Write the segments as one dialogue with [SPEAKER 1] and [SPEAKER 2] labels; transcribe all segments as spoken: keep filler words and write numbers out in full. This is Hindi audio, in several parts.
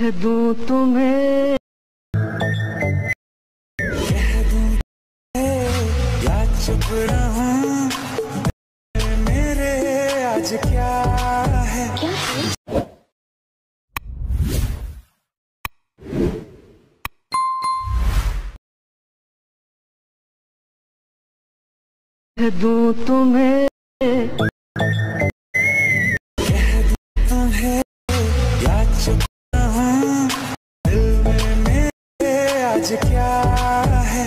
[SPEAKER 1] कह दूं तुम्हें, कह दूं या चुप रहूं, मेरे आज क्या है। कह दूं तुम्हें, कह दूं तुम्हें या चुप रहूं, दिल में मेरे आज क्या है।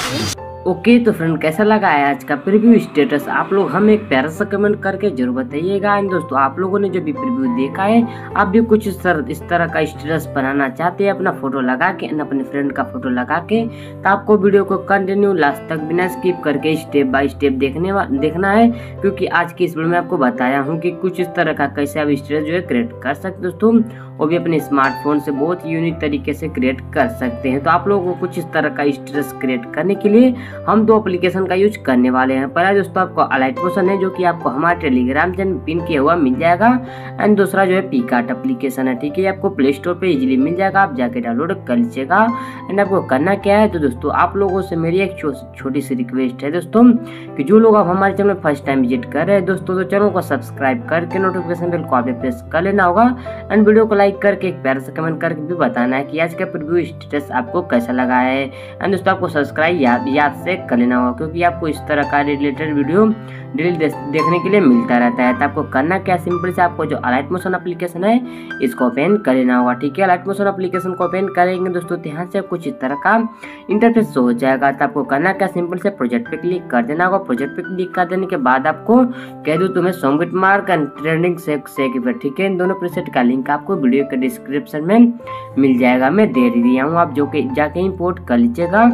[SPEAKER 2] ओके तो फ्रेंड, कैसा लगा है आज का प्रीव्यू स्टेटस? आप लोग हमें एक प्यारा सा कमेंट करके जरूर बताइएगा। एंड दोस्तों, आप लोगों ने जो भी प्रीव्यू देखा है, आप भी कुछ इस तरह इस तरह का स्टेटस बनाना चाहते हैं अपना फोटो लगा के, अपने फ्रेंड का फोटो लगा के, तो आपको वीडियो को कंटिन्यू लास्ट तक बिना स्किप करके स्टेप बाय स्टेप देखने देखना है, क्योंकि आज की इस वीडियो में आपको बताया हूँ कि कुछ इस तरह का कैसे आप स्टेटस जो है क्रिएट कर सकते दोस्तों, वो भी अपने स्मार्टफोन से बहुत यूनिक तरीके से क्रिएट कर सकते हैं। तो आप लोगों को कुछ इस तरह का स्टेटस क्रिएट करने के लिए हम दो एप्लीकेशन का यूज करने वाले हैं। पहला दोस्तों आपको अलाइट मोशन है, जो कि आपको हमारे टेलीग्राम चैनल पिन किया हुआ मिल जाएगा। एंड दूसरा जो है पिकार्ट एप्लीकेशन है, ठीक है, आपको प्ले स्टोर पे इजीली मिल जाएगा, आप जाके डाउनलोड कर लीजिएगा। एंड आपको करना क्या है, तो दोस्तों आप लोगों से मेरी एक छोटी सी रिक्वेस्ट है दोस्तों, कि जो लोग आप हमारे चैनल फर्स्ट टाइम विजिट कर रहे हैं दोस्तों, तो चैनल को सब्सक्राइब करके नोटिफिकेशन बेल को आप प्रेस कर लेना होगा। एंड वीडियो को लाइक करके एक प्यारा सा कमेंट करके भी बताना है कि आज का प्रीव्यू स्टेटस आपको कैसा लगा है। एंड दोस्तों आपको सब्सक्राइब याद याद से कर लेना होगा, क्योंकि आपको इस तरह का रिलेटेड वीडियो डेली देखने के लिए मिलता रहता है। तो आपको करना क्या, सिंपल से आपको जो अलाइट मोशन एप्लीकेशन है इसको ओपन कर लेना होगा, ठीक है। अलाइट मोशन एप्लीकेशन को ओपन करेंगे दोस्तों, तो यहाँ से कुछ इस तरह का इंटरफेस शो हो जाएगा। तो आपको करना क्या, सिंपल से प्रोजेक्ट पे क्लिक कर देना होगा। प्रोजेक्ट पे क्लिक कर देने के बाद आपको कह दूँ तुम्हें सॉन्ग मार्क एंड ट्रेंडिंग से ठीक है, इन दोनों प्रीसेट का लिंक आपको वीडियो के डिस्क्रिप्शन में मिल जाएगा, मैं दे दिया हूँ, आप जो के जाके इंपोर्ट कर लीजिएगा।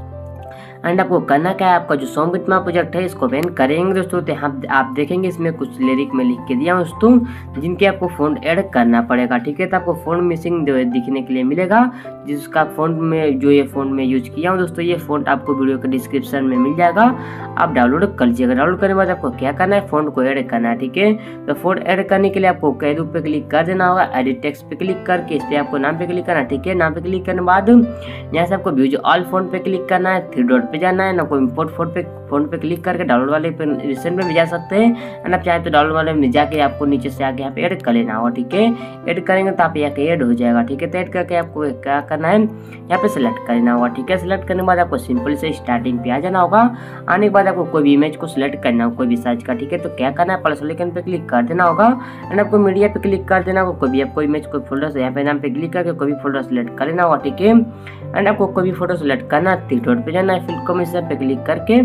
[SPEAKER 2] एंड आपको करना क्या है, आपका जो सॉन्ग बिटमैप प्रोजेक्ट है इसको ओपन करेंगे दोस्तों, तो यहाँ आप देखेंगे इसमें कुछ लिरिक में लिख के दिया हूँ दोस्तों, जिनके आपको फ़ॉन्ट ऐड करना पड़ेगा, ठीक है। तो आपको फ़ॉन्ट मिसिंग जो है दिखने के लिए मिलेगा, जिसका फ़ॉन्ट में जो ये फ़ॉन्ट में यूज किया हूँ दोस्तों, ये फ़ॉन्ट आपको वीडियो के डिस्क्रिप्शन में मिल जाएगा, आप डाउनलोड कर लीजिएगा। डाउनलोड करने के बाद आपको क्या करना है, फ़ॉन्ट को ऐड करना है, ठीक है। तो फ़ॉन्ट ऐड करने के लिए आपको कैदू पे क्लिक कर देना होगा, एडिट टेक्स्ट पे क्लिक करके इस पर आपको नाम पे क्लिक करना है, ठीक है। नाम पे क्लिक करने के बाद यहाँ से आपको व्यूज ऑल फ़ॉन्ट पे क्लिक करना है, थ्री डॉट पे जाना है ना, कोई इंपोर्ट फोन पे फोन पे क्लिक करके डाउनलोड वाले पे रिसेंट में भी जा सकते हैं। एंड आप चाहे तो डाउनलोड वाले में जाके आपको नीचे से आके यहाँ पे ऐड कर लेना होगा, ठीक है। ऐड करेंगे तो आप यहाँ के ऐड हो जाएगा, ठीक है। तो ऐड करके आपको क्या करना है, यहाँ पे सिलेक्ट करना होगा, ठीक है। सिलेक्ट करने के बाद आपको सिंपल से स्टार्टिंग पे आ जाना होगा। आने के बाद आपको कोई भी इमेज को सिलेक्ट करना होगा, कोई भी साइज का, ठीक है। तो क्या करना है, प्लस आइकन पे क्लिक कर देना होगा। एंड आपको मीडिया पे क्लिक कर देना होगा, कोई भी आपको इमेज कोई फोल्डर यहाँ पे नाम पे क्लिक करके कोई भी फोल्डर सिलेक्ट कर लेना होगा, ठीक है। एंड आपको कोई भी फोटो सिलेक्ट करना है, थ्री डॉट पे जाना है, फिर कमीशन पे क्लिक करके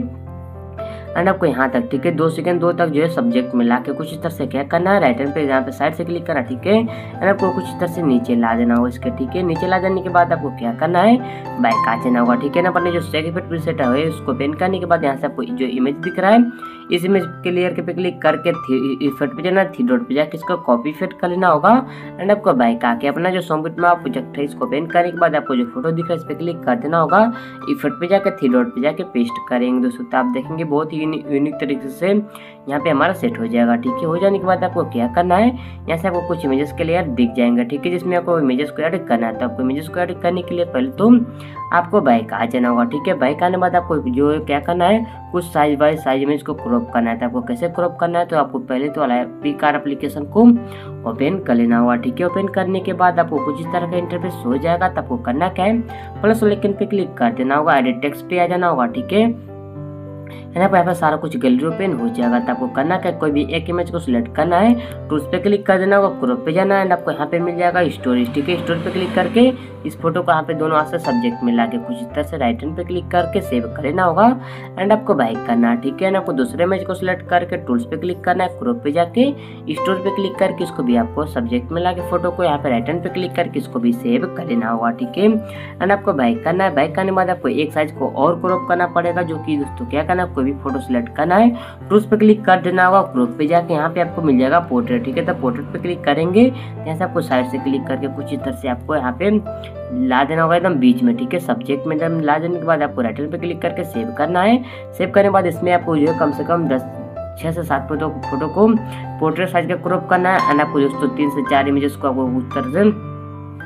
[SPEAKER 2] एंड आपको यहाँ तक, ठीक है, दो सेकंड दो तक जो है सब्जेक्ट में लाके कुछ इस तरह से क्या करना है, राइट हैंड पे यहाँ पे साइड से क्लिक करना, ठीक है। एंड आपको कुछ इस तरह से नीचे ला देना होगा इसके, ठीक है। नीचे ला देने के बाद आपको क्या करना है, बैक आ जाना होगा, ठीक है ना। अपने जो सेक इफेक्ट प्रीसेट है उसको पेन करने के बाद यहाँ से आपको जो इमेज दिख रहा है, इस इमेज के लेयर के पे क्लिक करके इफेक्ट पे जाना, थ्री डॉट पे जाके इसको कॉपी इफेक्ट कर लेना होगा। एंड आपको बैक आके अपना जो सॉन्ग बिटमैप प्रोजेक्ट है इसको पेन करने के बाद आपको जो फोटो दिख रहा है इस पे क्लिक कर देना होगा, इफेक्ट पे जाके थ्री डॉट पे जाके पेस्ट करेंगे दोस्तों। तो आप देखेंगे बहुत ही यूनिक तरीके से यहाँ पे हमारा सेट हो जाएगा, ठीक है। हो जाने के बाद आपको क्या करना है, यहाँ से आपको कुछ इमेजेस के लेयर दिख जाएंगे, ठीक है, जिसमें आपको इमेजेस को ऐड करना है। तो आपको इमेजेस को ऐड करने के लिए पहले तो आपको बैक आ जाना होगा, ठीक है। बैक आने के बाद आपको जो है क्या करना है, कुछ साइज बाय साइज इमेज को क्रॉप करना है। तो आपको कैसे क्रॉप करना है, तो आपको पहले तो पिकार एप्लीकेशन को ओपन कर लेना होगा, ठीक है। ओपन करने के बाद आपको कुछ इस तरह का इंटरफेस हो जाएगा। तो आपको करना क्या है, प्लस आइकन पे क्लिक कर देना होगा, एडिट टेक्स्ट पे आ जाना होगा, ठीक है। है ना, यहाँ पर सारा कुछ गैलरी ओपन हो जाएगा। तो आपको करना क्या, कोई भी एक इमेज को सिलेक्ट करना है, तो उस पर क्लिक कर देना होगा, क्रॉप पे जाना है। एंड आपको यहाँ पे मिल जाएगा स्टोरेज, ठीक है। स्टोरेज पे क्लिक करके इस फोटो को यहाँ पे दोनों हाथ से सब्जेक्ट में लाके कुछ इस तरह से राइट हैंड पे क्लिक करके सेव कर लेना होगा। एंड आपको बैक करना है, ठीक है ना। आपको दूसरे इमेज को सिलेक्ट करके टूल्स पे क्लिक करना है, क्रॉप पे जाके स्टोरेज पे क्लिक करके इसको भी आपको सब्जेक्ट में लाके फोटो को यहाँ पे राइट हैंड पे क्लिक करके इसको भी सेव कर लेना होगा, ठीक है। एंड आपको बैक करना है। बैक करने के बाद आपको एक साइज को और क्रॉप करना पड़ेगा, जो कि दोस्तों क्या करना है, कोई भी फोटो सिलेक्ट करना है, टूल्स पे क्लिक कर देना होगा, क्रॉप पे जाके यहाँ पे आपको मिल जाएगा पोर्ट्रेट, ठीक है। तो पोर्ट्रेट पे क्लिक करेंगे, यहाँ से आपको साइड से क्लिक करके कुछ इस तरह से आपको यहाँ पे ला देना होगा एकदम बीच में, ठीक है। सब्जेक्ट में एकदम ला देने के बाद आपको राइट हैंड पे क्लिक करके सेव करना है। सेव करने के बाद इसमें आपको जो है कम से कम दस छः से सात फोटो फोटो को पोर्ट्रेट साइज का क्रॉप करना है। एंड आपको दोस्तों तीन से चार इमेजेस को आपको उस तरह से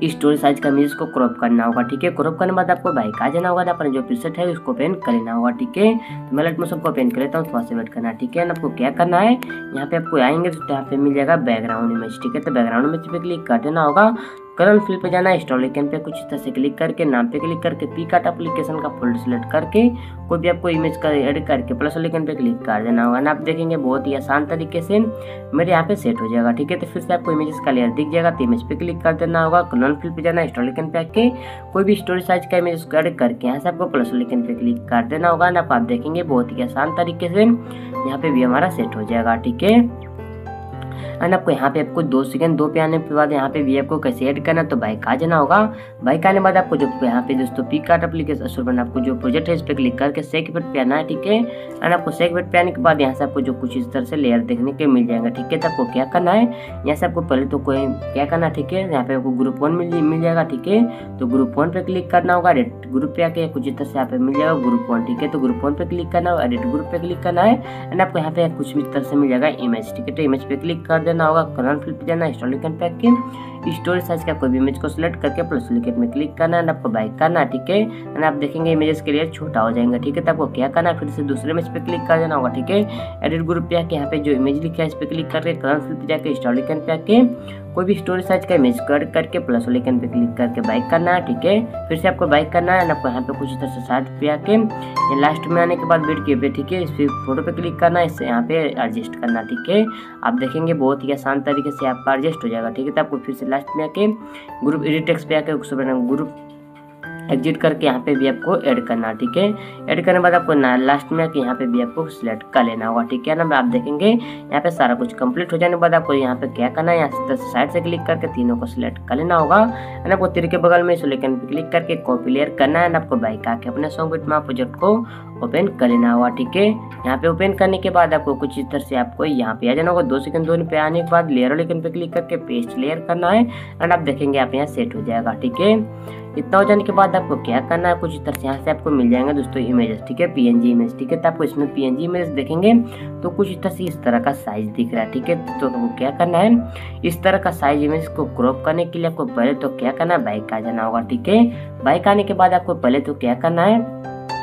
[SPEAKER 2] स्टोरी साइज का इमेज को क्रॉप करना होगा। ठीक है, क्रॉप करने के बाद आपको बाइक आ जाना होगा, अपने जो प्रीसेट है उसको ओपन कर लेना होगा। ठीक है, तो मैं लाइट मोशन को ओपन कर लेता हूँ, थोड़ा सा वेट करना। ठीक है, आपको क्या करना है, यहाँ पे आपको आएंगे तो यहाँ पे मिल जाएगा बैकग्राउंड इमेज। ठीक है, तो बैकग्राउंड इमेज पे क्लिक कर देना होगा। कलर फिल पे जाना है, इंस्टॉल आइकन पे कुछ इस तरह से क्लिक करके नाम पे क्लिक करके पिकआर्ट एप्लीकेशन का फोल्डर सेलेक्ट करके कोई भी आपको इमेज का एडिट करके प्लस आइकन पे क्लिक कर देना होगा ना। आप देखेंगे बहुत ही आसान तरीके से मेरे यहाँ पे सेट हो जाएगा। ठीक है, तो फिर से आपको इमेजेस का लेयर दिख जाएगा, तो इमेज पे क्लिक कर देना होगा। कलर फिल पे जाना है, इंस्टॉल आइकन पे आके कोई भी स्टोरी साइज का इमेज को एडिट करके यहाँ से आपको प्लस आइकन पे क्लिक कर देना होगा ना। आप देखेंगे बहुत ही आसान तरीके से यहाँ पे भी हमारा सेट हो जाएगा। ठीक है, एंड आपको यहाँ पे आपको दो सेकंड दो पे आने के बाद यहाँ पे भी आपको कैसे ऐड करना है, तो बाइक आ जाना होगा। बाइक आने के बाद आपको जो यहाँ पे दोस्तों पिकआर्ट एप्लीकेशन सॉरी आपको जो प्रोजेक्ट है इस पे क्लिक करके सेक इफेक्ट पे आना है। ठीक है, एंड आपको सेक इफेक्ट पे आने के बाद यहाँ से आपको जो कुछ इस तरह से लेयर देखने के मिल जाएगा। ठीक है, तो आपको क्या करना है, यहाँ से आपको पहले तो कोई क्या करना है, ठीक है, यहाँ पे आपको ग्रुप वन मिल मिल जाएगा। ठीक है, तो ग्रुप वन पे क्लिक करना होगा, एडिट ग्रुप पे आके कुछ इस तरह से यहाँ पे मिल जाएगा ग्रुप वन। ठीक है, तो ग्रुप वन पे क्लिक करना होगा, एडिट ग्रुप पे क्लिक करना है, एंड आपको यहाँ पे कुछ इस तरह से मिल जाएगा इमेज। ठीक है, तो इमेज पे क्लिक कर देना होगा। कलर फिल पे जाना है, इंस्टॉल आइकन पे आके स्टोरी साइज का कोई भी इमेज को सिलेक्ट करके प्लस आइकन में क्लिक करना है, आपको बाइक करना है। ठीक है, एंड आप देखेंगे इमेजेस के लिए छोटा हो जाएंगे। ठीक है, तो आपको क्या करना है, फिर से दूसरे इमेज पे क्लिक कर देना होगा। ठीक है, एडिट ग्रुप पे आके यहाँ पे जो इमेज लिखा है इस पे क्लिक करके कलर फिल पे जाके इंस्टॉल आइकन पे आके कोई भी स्टोरी साइज का इमेज कट करके प्लस आइकन पे क्लिक करके बाइक करना है। ठीक है, फिर से आपको बाइक करना है, आपको यहाँ पे कुछ इस तरह से साइड पे आके लास्ट में आने के बाद वेट किए पे, ठीक है, इस फोटो पे क्लिक करना है, इससे यहाँ पे एडजस्ट करना। ठीक है, आप देखेंगे बहुत ही आसान तरीके से आपका एडजस्ट हो जाएगा। ठीक है, तो आपको फिर से लास्ट में आके ग्रुप एडिट टेक्स्ट पे आके ग्रुप एग्जिट करके यहाँ पे भी आपको ऐड करना। ठीक है, ऐड करने के बाद आपको लास्ट में आके यहाँ पे भी आपको सिलेक्ट कर लेना होगा। ठीक है ना, आप देखेंगे यहाँ पे सारा कुछ कंप्लीट हो जाने के बाद आपको यहाँ पे क्या करना है, यहाँ से साइड से क्लिक करके तीनों को सिलेक्ट कर लेना होगा। एंड आपको तीर के बगल में सिलेक्शन पे क्लिक करके कॉपी लेयर करना है, आपको बाइक आके अपने सॉन्ग बिटमैप प्रोजेक्ट को ओपन कर लेना होगा। ठीक है, यहाँ पे ओपन करने के बाद आपको कुछ इस तरह से आपको यहाँ पे आ जाना होगा। दो सेकंड दोनों पे आने के बाद लेयर आइकन पे क्लिक करके पेस्ट लेयर करना है, एंड आप देखेंगे आप यहाँ सेट हो जाएगा। ठीक है, इतना हो जाने के बाद आपको क्या करना है, कुछ इस तरह से यहाँ से आपको मिल जाएंगे दोस्तों इमेजेस। ठीक है, पीएनजी इमेज। ठीक है, तो आपको इसमें पीएनजी इमेज देखेंगे तो कुछ इस तरह से इस तरह का साइज दिख रहा है। ठीक है, तो आपको क्या करना है, इस तरह का साइज इमेज को क्रॉप करने के लिए आपको पहले तो क्या करना है, बाइक आ जाना होगा। ठीक है, बाइक आने के बाद आपको पहले तो क्या करना है,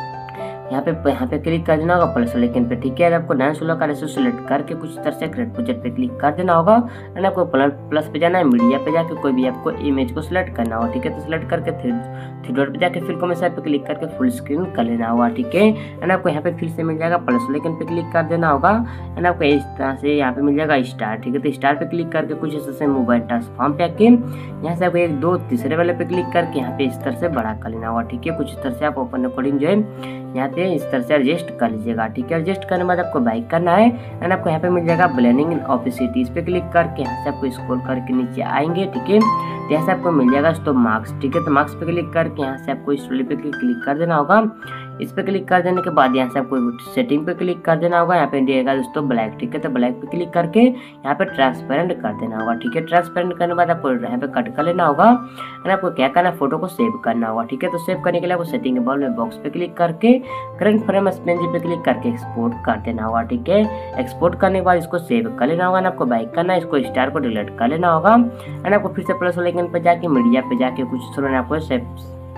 [SPEAKER 2] यहाँ पे यहाँ पे क्लिक कर देना होगा प्लस आइकन पे। ठीक है, आपको नाइन सोलह का रेशो सेलेक्ट करके कुछ इस तरह से क्रिएट प्रोजेक्ट पे क्लिक कर देना होगा, एंड आपको प्लस पे जाना है, मीडिया पे जाके कोई भी आपको इमेज को सिलेक्ट करना होगा। ठीक है, तो सिलेक्ट करके थ्री थ्री डॉट पे जाके फिर कॉम्बिनेशन पे क्लिक करके फुल स्क्रीन कर लेना होगा। ठीक है, एंड आपको यहाँ पे फिर से मिल जाएगा प्लस आइकन पे क्लिक कर देना होगा, एंड आपको इस तरह से यहाँ पे मिल जाएगा स्टार। ठीक है, तो स्टार पे क्लिक करके कुछ इस तरह से मोबाइल ट्रांसफॉर्म पे आके यहाँ से आपको एक दो तीसरे वाले पे क्लिक करके यहाँ पे इस तरह से बड़ा कर लेना होगा। ठीक है, कुछ इस तरह से आप ओपन अकॉर्डिंग जो है यहाँ पे इस तरह से एडजस्ट कर लीजिएगा। ठीक है, एडजस्ट करने के बाद आपको बाइक करना है, एंड आपको यहाँ पे मिल जाएगा ब्लेंडिंग इन ऑपेसिटी, इस पे क्लिक करके यहाँ से आपको स्क्रॉल करके नीचे आएंगे। ठीक है, तो यहाँ से आपको मिल जाएगा तो मार्क्स। ठीक है, तो मार्क्स पे क्लिक करके यहाँ से आपको स्टोरी पे क्लिक कर देना होगा। इस पे क्लिक कर देने के बाद यहाँ से आपको सेटिंग पे क्लिक कर देना होगा, यहाँ पे दिएगा दोस्तों ब्लैक। ठीक है, तो ब्लैक पे क्लिक करके यहाँ पे ट्रांसपेरेंट कर देना होगा। ठीक है, ट्रांसपेरेंट करने के बाद आपको यहाँ पे कट कर लेना होगा, एंड आपको क्या करना है, फोटो को सेव करना होगा। ठीक है, तो सेव करने के लिए आपको सेटिंग के बॉल में बॉक्स पे क्लिक करके करंट फ्रेम स्पेंजी पे क्लिक करके एक्सपोर्ट कर देना होगा। ठीक है, एक्सपोर्ट करने के बाद इसको सेव कर लेना होगा, आपको बाइक करना है, इसको स्टार को डिलीट कर लेना होगा, एंड आपको फिर से प्लस आइकन पे जाके मीडिया पे जाके कुछ समय आपको सेव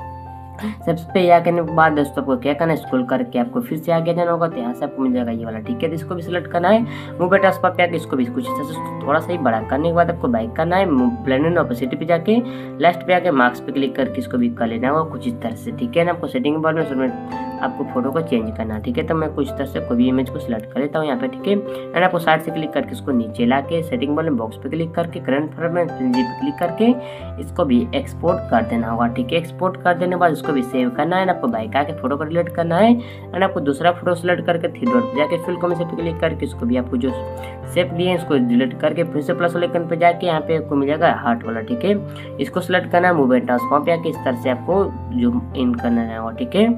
[SPEAKER 2] सबसे पे या करने के बाद दोस्तों आपको क्या करना है, स्क्रॉल करके आपको फिर से आगे जाना होगा, तो यहाँ से आपको मिल जाएगा ये वाला। ठीक है, तो इसको भी सिलेक्ट करना है, मूव बेटा स्पॉट पे आके इसको भी कुछ थोड़ा सा ही बड़ा करने के बाद आपको बाइक करना है, ब्लेंडिंग ऑपोसिटी पे जाके लास्ट पे आके मार्क्स पे क्लिक करके इसको भी कर लेना होगा कुछ इस तरह से। ठीक है ना, आपको सेटिंग बार में आपको फोटो को चेंज करना है। ठीक है, तो मैं कुछ तरह से कोई भी इमेज को सिलेक्ट कर लेता हूँ यहाँ पे। ठीक है, एंड आपको साइड से क्लिक करके इसको नीचे ला के सेटिंग वाले बॉक्स पे क्लिक करके करंट फ्रेम में पे क्लिक करके इसको भी एक्सपोर्ट कर देना होगा। ठीक है, एक्सपोर्ट कर देने के बाद इसको भी सेव करना है, आपको बाइक आके फोटो को डिलीट करना है, एंड आपको दूसरा फोटो सिलेक्ट करके थ्री डॉट जाके फिल कॉम्बिनेशन पे क्लिक करके इसको भी आपको जो शेप दिए इसको डिलीट करके फिर से प्लस आइकन पे जाके यहाँ पे आपको मिल जाएगा हार्ट वाला। ठीक है, इसको सिलेक्ट करना है, मूव एंड ट्रांसफॉर्म पे आके इस तरह से आपको जूम इन करना है। ठीक है,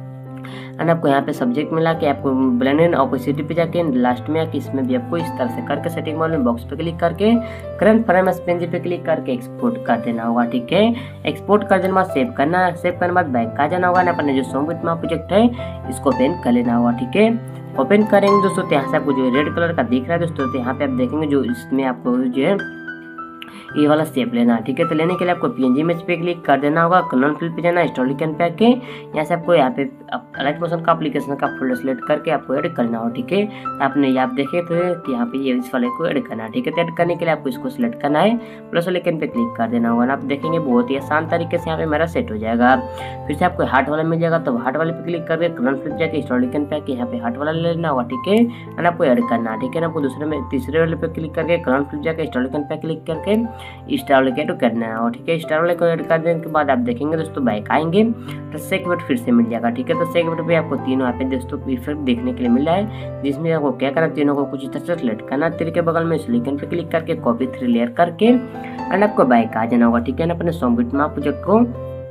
[SPEAKER 2] एंड आपको यहाँ पे सब्जेक्ट मिला के आपको ब्लेंडिंग ऑपोसिटी पे जाके लास्ट में आके इसमें भी आपको इस तरह से करके सेटिंग वाले बॉक्स पे क्लिक करके करंट फ्रेम स्पेंजी पे क्लिक करके एक्सपोर्ट कर देना होगा। ठीक है, एक्सपोर्ट कर देने के बाद सेव करना है, सेव करने के बाद बैक का जाना होगा ना, अपने जो सॉन्ग बिटमैप प्रोजेक्ट है इसको ओपन कर लेना होगा। ठीक है, ओपन करेंगे दोस्तों तो यहाँ से आपको जो रेड कलर का दिख रहा है दोस्तों, तो यहाँ पे आप देखेंगे जो इसमें आपको जो है ये वाला शेप लेना है, ठीक है। तो लेने के लिए आपको पीएनजी इमेज पे क्लिक कर देना होगा, कलर फिल पे जाना, हिस्टोरिकल पे आके यहाँ से आपको यहाँ पे लाइट मोशन का एप्लीकेशन का फोल्डर सेलेक्ट करके आपको ऐड करना हो, ठीक है। तो आपने आप देखे थे कि यहाँ पे ये इस वाले को ऐड करना है, ठीक है। तो ऐड करने के लिए आपको इसको सिलेक्ट करना है, प्लस आइकन पे क्लिक कर देना होगा। आप देखेंगे बहुत ही आसान तरीके से यहाँ पे मेरा सेट हो जाएगा। फिर से आपको हार्ट वाला मिल जाएगा, तो हार्ट वाले पे क्लिक करके कलर फिल जाके हिस्टोरिकल पे आके यहाँ पे हार्ट वाला लेना होगा, ठीक है। एंड आपको ऐड करना है, ठीक है ना। आपको दूसरे में तीसरे वाले पे क्लिक करके कलर फिल जाके हिस्टोरिकल पे क्लिक करके स्टार वाले को करना है, ठीक है। स्टार वाले को ऐड कर देने के बाद आप देखेंगे दोस्तों बैक आएंगे तो सेक बट फिर से मिल जाएगा, ठीक है। तो सेक बट पे आपको तीनों यहाँ पे दोस्तों इफेक्ट देखने के लिए मिल रहा है, जिसमें आपको क्या करना, तीनों को कुछ तरह से सेलेक्ट करना, तीर के बगल में सिलिकन पे क्लिक करके कॉपी थ्री लेयर करके एंड आपको बैक आ जाना होगा, ठीक है ना। अपने सॉन्ग माप प्रोजेक्ट को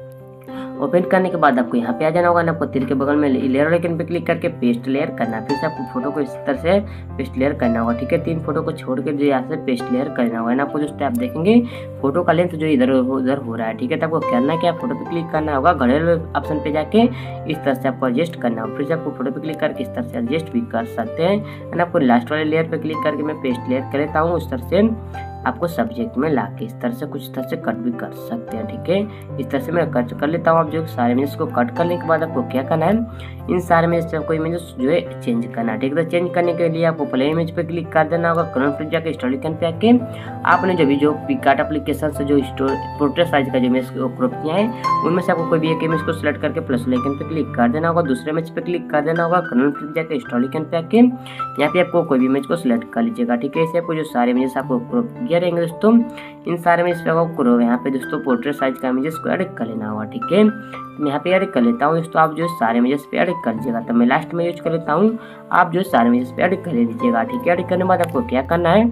[SPEAKER 2] ओपन करने के बाद आपको यहाँ पे आ जाना होगा ना। आपको तीर के बगल में लेयर आइकन पे क्लिक करके पेस्ट लेयर करना है, फिर से आपको फोटो को इस तरह से पेस्ट लेयर करना होगा, ठीक है। तीन फोटो को छोड़ के जो यहाँ से पेस्ट लेयर करना होगा ना। आपको दोस्तों आप देखेंगे फोटो का लेंथ जो इधर उधर हो रहा है, ठीक है। तो आपको करना क्या, फोटो पे क्लिक करना होगा, घड़ियाल ऑप्शन पे जाके इस तरह से आपको एडजस्ट करना होगा। फिर से आपको फोटो पे क्लिक करके इस तरह से एडजस्ट भी कर सकते हैं एंड आपको लास्ट वाले लेयर पे क्लिक करके मैं पेस्ट लेयर कर लेता हूँ। उस तरह से आपको सब्जेक्ट में लाके इस तरह से कुछ तरह से कट भी कर सकते हैं, ठीक है। इस तरह से मैं कट कर लेता हूँ। आप जो सारे इमेजेस को कट करने के बाद आपको क्या करना है, इन सारे इमेज आपको इमेजेस जो है चेंज करना है, ठीक है। तो चेंज करने के लिए आपको प्ले इमेज पे क्लिक कर देना होगा, कलर फिल जाके हिस्टोरिकल पे आके आपने जो भी जो पिकआर्ट एप्लीकेशन से जो पोर्ट्रेट साइज का जो इमेज क्रॉप किया है उनमें से आपको कोई भी एक इमेज को सिलेक्ट करके प्लस आइकन पे क्लिक कर देना होगा, दूसरे इमेज पे क्लिक कर देना होगा, कलर फिल जाके हिस्टोरिकल पे आके यहाँ पे आपको कोई भी इमेज को सिलेक्ट कर लीजिएगा, ठीक है। ऐसे आपको जो सारे इमेजेस आपको क्रॉप किया रहेंगे दोस्तों, इन सारे में इस पे आपको यहाँ पे दोस्तों पोर्ट्रेट साइज का इमेजेस को ऐड कर लेना होगा, ठीक है। मैं यहाँ पे ऐड कर लेता हूँ दोस्तों, आप जो सारे इमेजेस पे ऐड कर लीजिएगा। तो मैं लास्ट में यूज कर लेता हूँ, आप जो सारे इमेजेस पे ऐड कर लीजिएगा, ठीक है। ऐड करने के बाद आपको क्या करना है,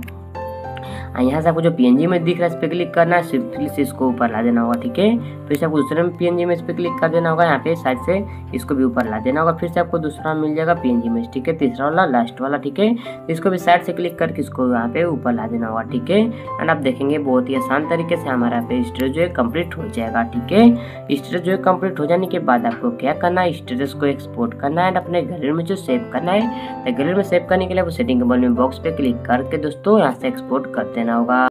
[SPEAKER 2] यहाँ से आपको जो पीएनजी में दिख रहा है इस पे क्लिक करना है, सिंपली से इसको ऊपर ला देना होगा, ठीक है। फिर से आपको दूसरे में पीएनजी में इस पे क्लिक कर देना होगा, यहाँ पे साइड से इसको भी ऊपर ला देना होगा। फिर से आपको दूसरा मिल जाएगा पीएनजी में, ठीक है, तीसरा वाला लास्ट वाला, ठीक है। इसको भी साइड से क्लिक करके इसको यहाँ पे ऊपर ला देना होगा, ठीक है। एंड आप देखेंगे बहुत ही आसान तरीके से हमारा पे स्टेटस जो है कंप्लीट हो जाएगा, ठीक है। स्टेटस जो है कंप्लीट हो जाने के बाद आपको क्या करना है, स्टेटस को एक्सपोर्ट करना है एंड अपने गैलरी में जो सेव करना है। तो गैलरी में सेव करने के लिए आपको सेटिंग के बटन में बॉक्स पे क्लिक करके दोस्तों यहाँ से एक्सपोर्ट कर देना होगा।